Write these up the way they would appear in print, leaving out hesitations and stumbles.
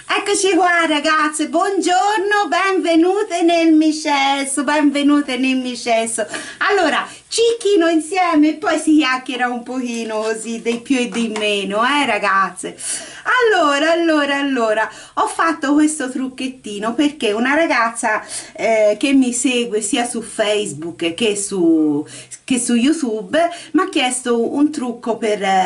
Eccoci qua ragazze, buongiorno, benvenute nel Micesso, benvenute nel Micesso. Allora, cicchino insieme e poi si chiacchiera un pochino così, dei più e dei meno, ragazze. Allora, ho fatto questo trucchettino perché una ragazza che mi segue sia su Facebook che su YouTube mi ha chiesto un trucco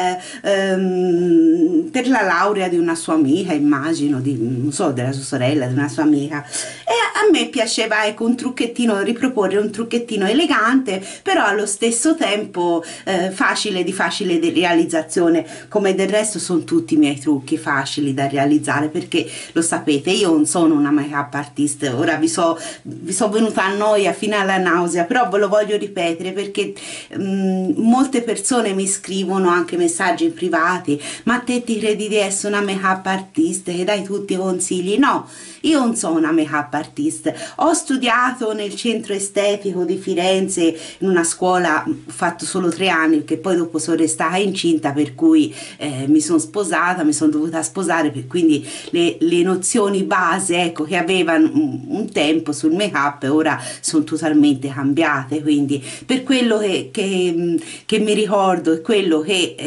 per la laurea di una sua amica, immagino, non so, della sua sorella, di una sua amica. E a me piaceva, ecco, riproporre un trucchettino elegante, però allo stesso tempo facile di realizzazione, come del resto sono tutti i miei trucchi facili da realizzare, perché lo sapete, io non sono una make-up artist. Ora vi so venuta a noia fino alla nausea, però ve lo voglio ripetere perché molte persone mi scrivono anche messaggi privati: ma te ti credi di essere una make-up artist che dai tutti i consigli? No, io non sono una make-up artist, ho studiato nel centro estetico di Firenze in una scuola, ho fatto solo 3 anni perché poi dopo sono restata incinta, per cui mi sono dovuta sposare, quindi le nozioni base, ecco, che avevano un tempo sul make-up ora sono totalmente cambiate. Quindi per quello che mi ricordo e quello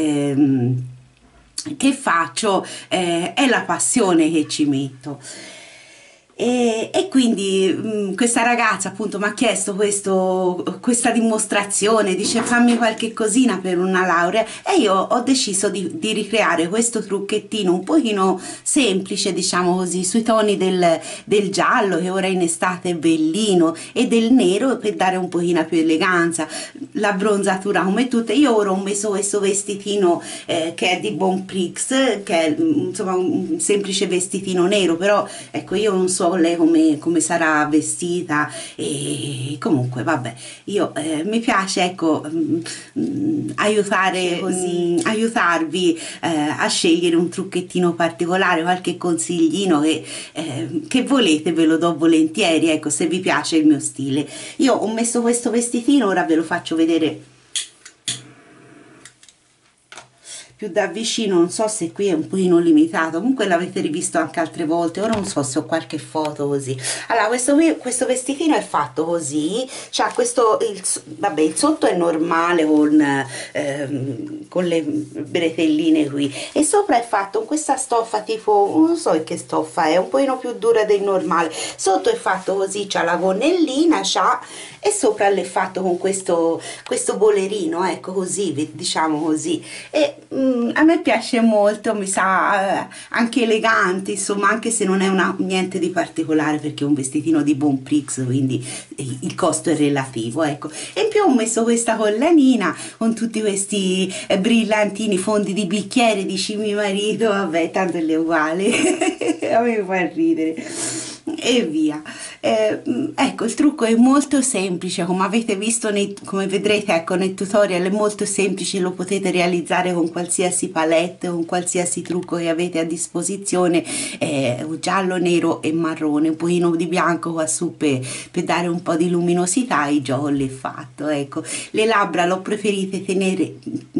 che faccio è la passione che ci metto. E quindi questa ragazza appunto mi ha chiesto questa dimostrazione, dice fammi qualche cosina per una laurea, e io ho deciso di ricreare questo trucchettino un pochino semplice, diciamo così, sui toni del giallo, che ora in estate è bellino, e del nero per dare un pochino più eleganza, la bronzatura come tutte. Io ora ho messo questo vestitino che è di Bon Prix, che è insomma un semplice vestitino nero, però ecco, io non so lei come sarà vestita, e comunque vabbè, io mi piace, ecco, aiutarvi a scegliere un trucchettino particolare, qualche consiglino che volete, ve lo do volentieri, ecco, se vi piace il mio stile. Io ho messo questo vestitino, ora ve lo faccio vedere più da vicino, non so se qui è un pochino limitato, comunque l'avete rivisto anche altre volte, ora non so se ho qualche foto così. Allora, questo vestitino è fatto così, cioè vabbè, il sotto è normale con le bretelline qui, e sopra è fatto con questa stoffa tipo, non so che stoffa è, un pochino più dura del normale. Sotto è fatto così, c'ha la gonnellina, e sopra l'è fatto con questo bolerino, ecco, così, diciamo così. E a me piace molto, mi sa anche elegante, insomma, anche se non è niente di particolare, perché è un vestitino di Bon Prix, quindi il costo è relativo, ecco. E in più ho messo questa collanina con tutti questi brillantini, fondi di bicchiere, dice mio marito, vabbè, tanto è uguale. A me fa ridere e via. Ecco, il trucco è molto semplice, come avete visto, come vedrete, ecco, nel tutorial è molto semplice, lo potete realizzare con qualsiasi palette, con qualsiasi trucco che avete a disposizione, giallo, nero e marrone, un pochino di bianco qua su per dare un po' di luminosità, e già l'ho fatto, ecco. Le labbra l'ho preferite tenere,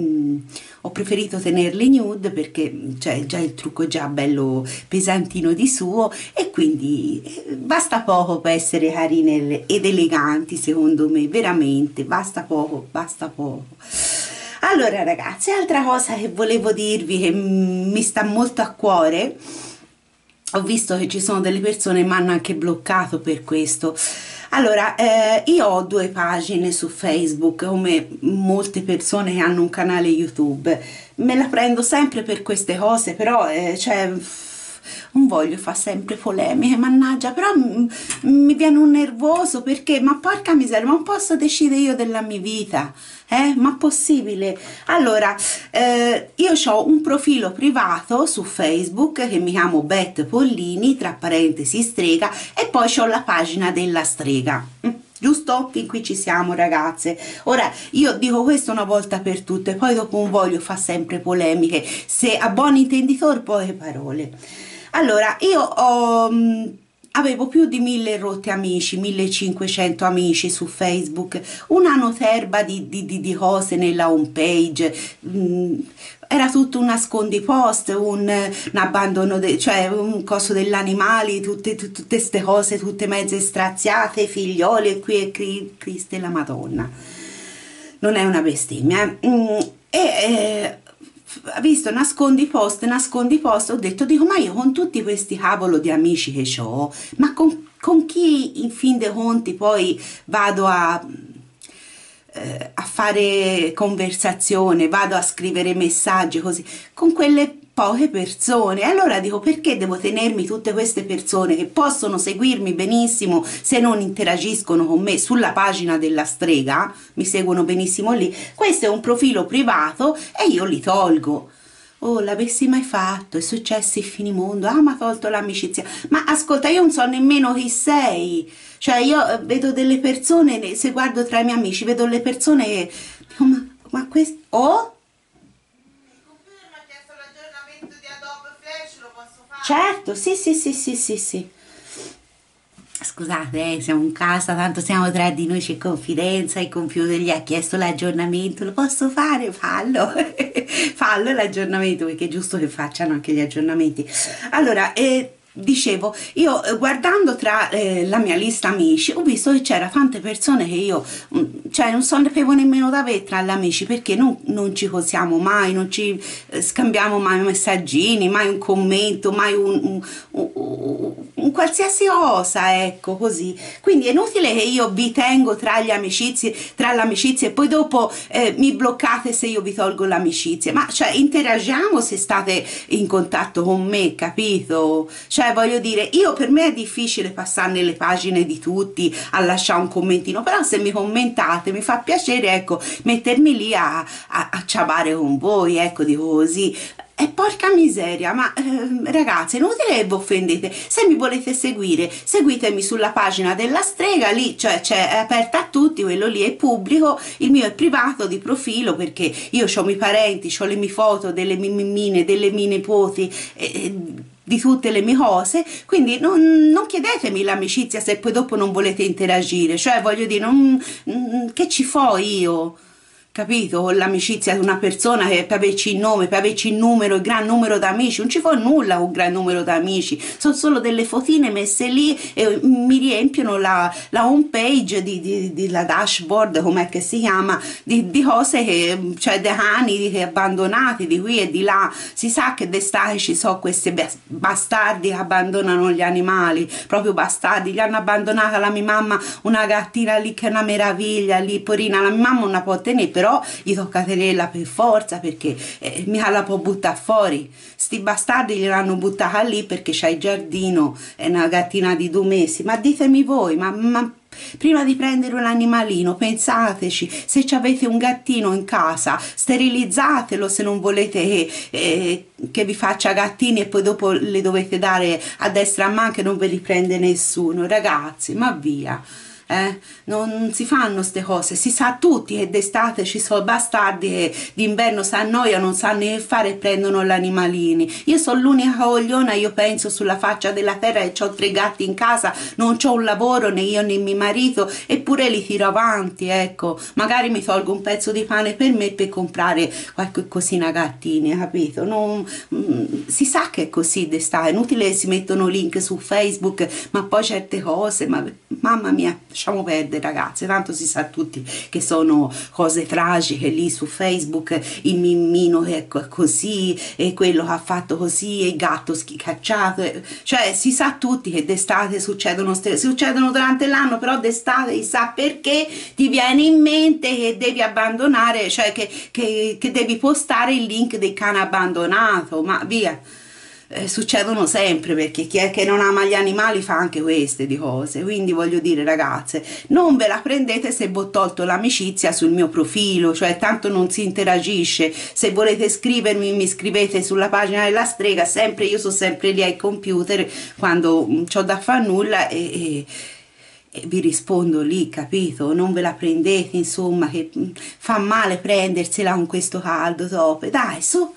ho preferito tenerle nude perché cioè, già il trucco è già bello pesantino di suo, e quindi basta poco per essere carine ed eleganti, secondo me, veramente basta poco, basta poco. Allora ragazzi, altra cosa che volevo dirvi, che mi sta molto a cuore, ho visto che ci sono delle persone che mi hanno anche bloccato per questo. Allora, io ho 2 pagine su Facebook, come molte persone che hanno un canale YouTube. Me la prendo sempre per queste cose, però cioè, non voglio fare sempre polemiche, mannaggia, però mi viene un nervoso, perché, ma porca miseria, ma non posso decidere io della mia vita? Ma possibile? Allora, io ho un profilo privato su Facebook che mi chiamo Bet Pollini, tra parentesi strega, e poi ho la pagina della strega. Giusto? Fin qui ci siamo ragazze. Ora io dico questo una volta per tutte, poi dopo non voglio fare sempre polemiche, se a buon intenditor poche parole. Allora, io avevo più di 1000 rotti amici, 1500 amici su Facebook, una noterba di cose nella home page, era tutto un nascondipost, un abbandono, cioè un coso degli animali, tutte queste cose, tutte mezze straziate, figlioli e qui e Cristo e la Madonna. Non è una bestemmia. Ha visto nascondi post, ho detto, dico, ma io con tutti questi cavolo di amici che ho, ma con chi in fin dei conti poi vado a fare conversazione, vado a scrivere messaggi così, con quelle poche persone. Allora dico, perché devo tenermi tutte queste persone che possono seguirmi benissimo se non interagiscono con me sulla pagina della strega, mi seguono benissimo lì, questo è un profilo privato e io li tolgo. Oh, l'avessi mai fatto, è successo il finimondo, ah, ma ha tolto l'amicizia. Ma ascolta, io non so nemmeno chi sei, cioè io vedo delle persone, se guardo tra i miei amici, vedo le persone che dico, ma questo... Oh? Certo, sì, sì, sì, sì, sì, sì. Scusate, siamo in casa, tanto siamo tra di noi, c'è confidenza, il computer gli ha chiesto l'aggiornamento, lo posso fare? Fallo, fallo l'aggiornamento, perché è giusto che facciano anche gli aggiornamenti. Allora, dicevo, io guardando tra la mia lista amici ho visto che c'era tante persone che io cioè non sapevo nemmeno da avere tra gli amici, perché non ci cosiamo mai, non ci scambiamo mai messaggini, mai un commento, mai un qualsiasi cosa, ecco, così. Quindi è inutile che io vi tengo tra le amicizie e poi dopo mi bloccate se io vi tolgo l'amicizia. Ma cioè interagiamo se state in contatto con me, capito? Cioè voglio dire, per me è difficile passare nelle pagine di tutti a lasciare un commentino, però se mi commentate mi fa piacere, ecco, mettermi lì a ciabare con voi, ecco, dico così. E porca miseria, ma ragazzi, è inutile che vi offendete. Se mi volete seguire, seguitemi sulla pagina della strega, lì cioè è aperta a tutti, quello lì è pubblico, il mio è privato di profilo, perché io ho i miei parenti, ho le mie foto delle mie mimmine, delle mie nipoti, di tutte le mie cose, quindi non chiedetemi l'amicizia se poi dopo non volete interagire, cioè voglio dire, che ci fo io? Capito? Con l'amicizia di una persona che per averci il nome, per averci il numero, il gran numero d'amici, non ci fa nulla con un gran numero d'amici, sono solo delle fotine messe lì e mi riempiono la home page la dashboard, com'è che si chiama, di cose che, cioè dei cani abbandonati di qui e di là. Si sa che d'estate ci sono questi bastardi che abbandonano gli animali, proprio bastardi, gli hanno abbandonata la mia mamma una gattina lì che è una meraviglia, lì porina, la mia mamma non la può tenere, però gli tocca tenerla per forza, perché mica la può buttare fuori. Sti bastardi gliel'hanno buttata lì perché c'ha il giardino, è una gattina di 2 mesi. Ma ditemi voi, ma prima di prendere un animalino pensateci, se avete un gattino in casa sterilizzatelo, se non volete che vi faccia gattini e poi dopo le dovete dare a destra a man che non ve li prende nessuno. Ragazzi, ma via. Non si fanno ste cose, si sa tutti che d'estate ci sono bastardi che d'inverno si annoiano, non sanno che fare e prendono gli animalini. Io sono l'unica cogliona, io penso, sulla faccia della terra, e ho 3 gatti in casa, non ho un lavoro né io né mio marito, eppure li tiro avanti, ecco. Magari mi tolgo un pezzo di pane per me per comprare qualche cosina gattini, capito? Si sa che è così d'estate, è inutile che si mettono link su Facebook, ma poi certe cose, ma mamma mia, lasciamo perdere ragazzi, tanto si sa tutti che sono cose tragiche lì su Facebook, il mimmino che è così e quello che ha fatto così e il gatto schicacciato, cioè si sa tutti che d'estate succedono durante l'anno, però d'estate si sa perché ti viene in mente che devi abbandonare, cioè che devi postare il link del cane abbandonato, ma via. Succedono sempre, perché chi è che non ama gli animali fa anche queste di cose. Quindi voglio dire ragazze, non ve la prendete se vi ho tolto l'amicizia sul mio profilo, cioè tanto non si interagisce. Se volete scrivermi, mi scrivete sulla pagina della strega, sempre io sono sempre lì al computer quando c'ho da fare nulla e vi rispondo lì, capito? Non ve la prendete, insomma, che fa male prendersela con questo caldo dopo. Dai, su,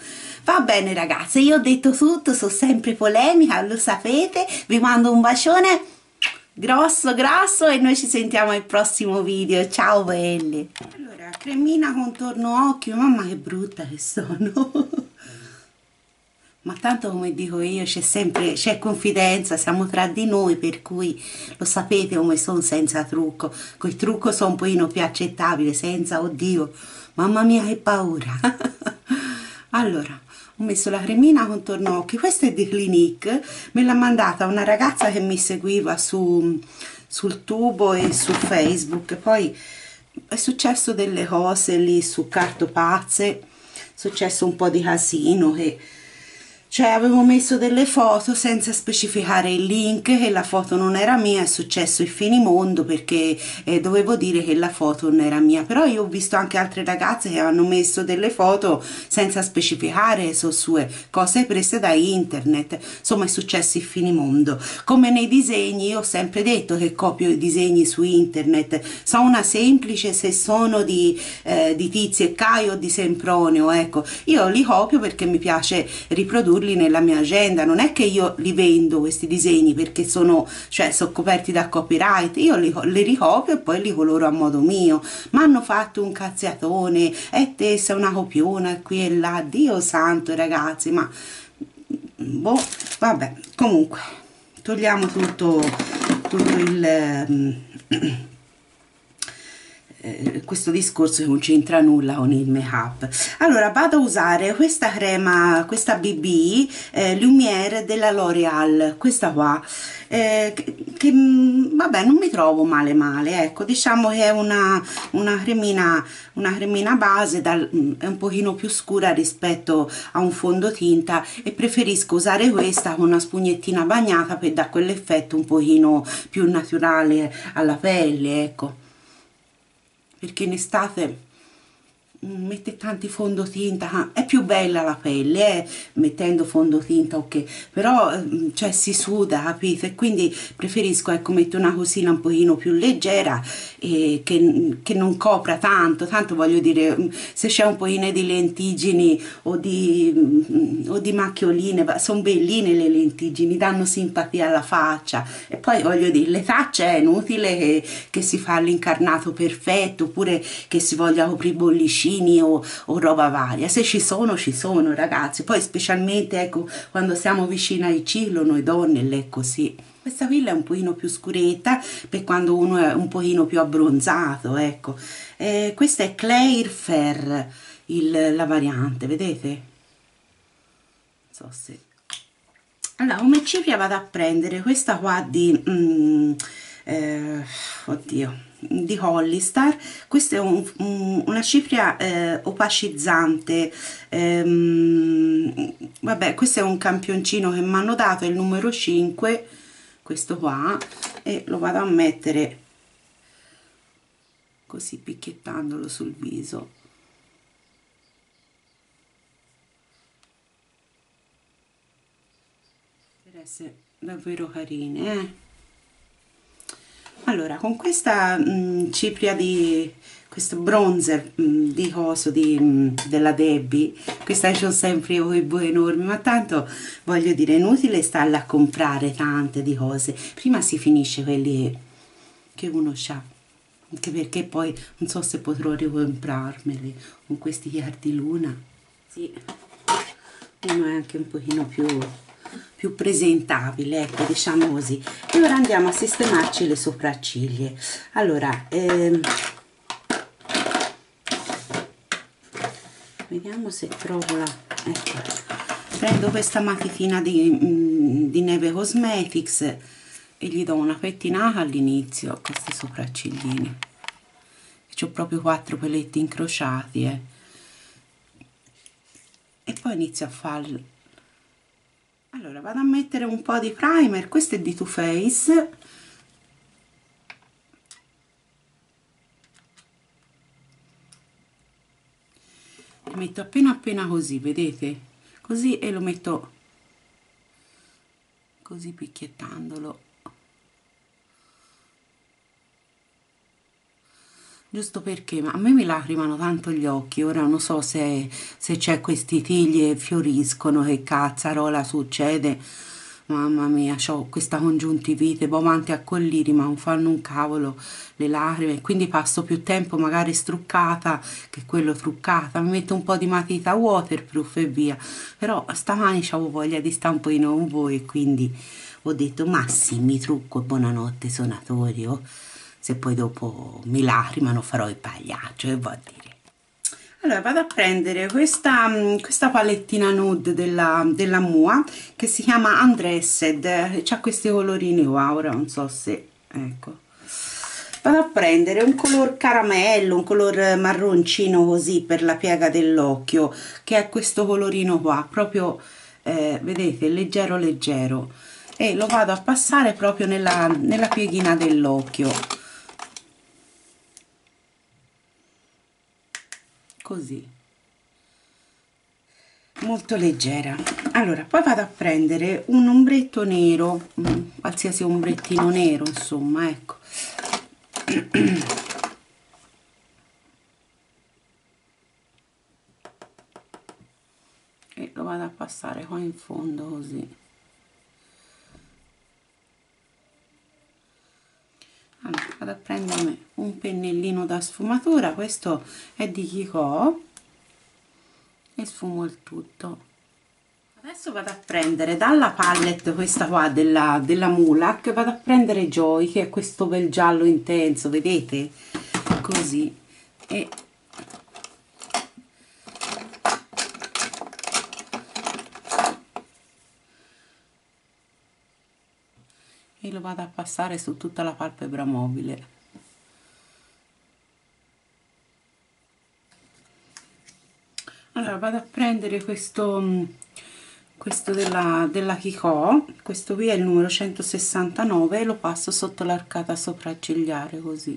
Va bene ragazze, io ho detto tutto, sono sempre polemica, lo sapete, vi mando un bacione grosso grosso e noi ci sentiamo al prossimo video, ciao belli. Allora, cremina contorno occhio, mamma che brutta che sono. Ma tanto come dico io c'è sempre, c'è confidenza, siamo tra di noi, per cui lo sapete come sono senza trucco. Col trucco sono un pochino più accettabile, senza, oddio, mamma mia che paura. Allora, ho messo la cremina contorno occhi, questa è di Clinique, me l'ha mandata una ragazza che mi seguiva sul tubo e su Facebook, poi è successo delle cose lì su Cartopazze, è successo un po' di casino che cioè avevo messo delle foto senza specificare il link e la foto non era mia, è successo il finimondo perché dovevo dire che la foto non era mia, però io ho visto anche altre ragazze che hanno messo delle foto senza specificare, sono sue cose prese da internet, insomma è successo il finimondo. Come nei disegni, io ho sempre detto che copio i disegni su internet, sono una semplice se sono di Tizio e Caio o di Sempronio, ecco, io li copio perché mi piace riprodurli nella mia agenda, non è che io li vendo questi disegni perché sono, cioè, sono coperti da copyright, io li ricopio e poi li coloro a modo mio, ma hanno fatto un cazziatone, e te sei una copiona qui e là, Dio santo ragazzi, ma boh, vabbè, comunque togliamo tutto il questo discorso che non c'entra nulla con il make up. Allora vado a usare questa crema, questa BB Lumiere della L'Oreal, questa qua che vabbè non mi trovo male, ecco, diciamo che è una cremina base è un pochino più scura rispetto a un fondotinta e preferisco usare questa con una spugnettina bagnata per dare quell'effetto un pochino più naturale alla pelle, ecco, perché in estate mette tanti fondotinta, è più bella la pelle mettendo fondotinta, ok, però cioè si suda, capite, e quindi preferisco, ecco, mettere una cosina un pochino più leggera e che non copra tanto voglio dire, se c'è un pochino di lentiggini o di macchioline, sono belline le lentiggini, danno simpatia alla faccia, e poi voglio dire, le facce è inutile che si fa l'incarnato perfetto oppure che si voglia coprire bollicini o roba varia, se ci sono ragazzi, poi specialmente ecco quando siamo vicini al ciclo noi donne è così. Questa villa è un pochino più scuretta per quando uno è un pochino più abbronzato, ecco. Questa è Claire Fair, la variante, vedete? Non so se... Allora, come cipria vado a prendere questa qua oddio, di Hollistar. Questa è una cipria opacizzante, vabbè, questo è un campioncino che mi hanno dato, è il numero 5, questo qua, e lo vado a mettere così picchiettandolo sul viso. Per essere davvero carine, Allora, con questa cipria questo bronzer di coso della Debbie, questa c'ho sempre io con i enormi, ma tanto voglio dire, è inutile starla a comprare tante di cose, prima si finisce quelli che uno ha, anche perché poi non so se potrò ricomprarmeli con questi Iardiluna, sì, uno è anche un pochino più presentabile, ecco, diciamo così. E ora andiamo a sistemarci le sopracciglia. Allora, vediamo se trovo ecco, prendo questa matitina di Neve Cosmetics e gli do una pettinata all'inizio a queste sopraccigline. C'ho proprio 4 peletti incrociati, e poi inizio a farli. Allora vado a mettere un po' di primer, questo è di Too Faced, lo metto appena così, vedete, così, e lo metto così picchiettandolo. giusto perché ma a me mi lacrimano tanto gli occhi. Ora non so se c'è questi tigli e fioriscono, che cazzarola succede. Mamma mia, ho questa congiuntivite, poi avanti a colliri, ma non fanno un cavolo le lacrime, quindi passo più tempo magari struccata che quello truccata. Mi metto un po' di matita waterproof e via. Però stamani avevo voglia di stare un po' con voi e quindi ho detto ma sì, mi trucco e buonanotte sonatorio. Se poi dopo mi lacrimano farò il pagliaccio, e va a dire. Allora vado a prendere questa palettina nude della Mua, che si chiama Undressed, c'ha questi colorini qua. Ora non so se, ecco, vado a prendere un color caramello, un color marroncino così per la piega dell'occhio, che è questo colorino qua, proprio vedete, leggero leggero, e lo vado a passare proprio nella pieghina dell'occhio, così, molto leggera. Allora poi vado a prendere un ombretto nero, qualsiasi ombrettino nero, insomma, ecco. E lo vado a passare qua in fondo così. Allora vado a prendermi un pennellino da sfumatura, questo è di Kiko, e sfumo il tutto. Adesso vado a prendere dalla palette questa qua della Mulac, vado a prendere Joy, che è questo bel giallo intenso, vedete? Così. E lo vado a passare su tutta la palpebra mobile. Allora vado a prendere questo della Kiko, questo qui è il numero 169, e lo passo sotto l'arcata sopraccigliare così.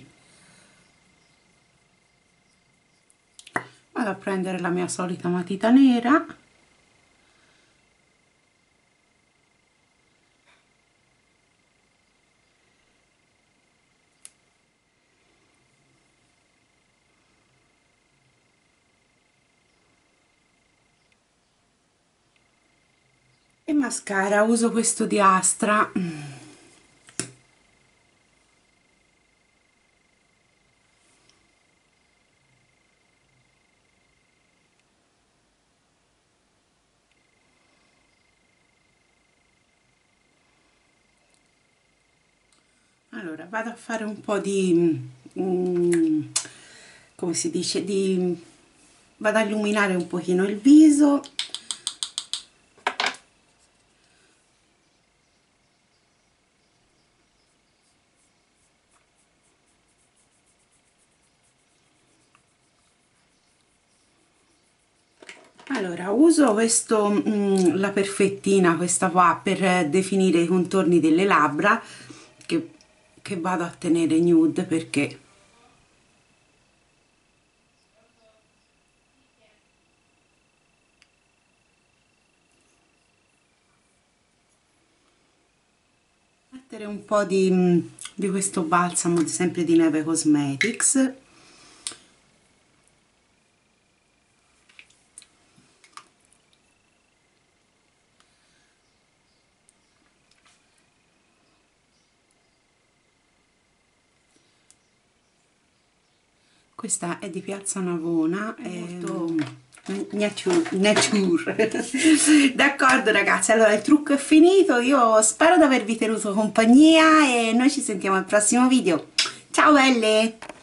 Vado a prendere la mia solita matita nera e mascara. Uso questo di Astra. Allora vado a fare un po' di come si dice, vado a illuminare un pochino il viso. Allora uso questo la perfettina, questa qua, per definire i contorni delle labbra, che vado a tenere nude perché mettere un po' di questo balsamo sempre di Neve Cosmetics. Questa è di Piazza Navona, è molto nature. D'accordo ragazzi, allora il trucco è finito, io spero di avervi tenuto compagnia e noi ci sentiamo al prossimo video. Ciao belle!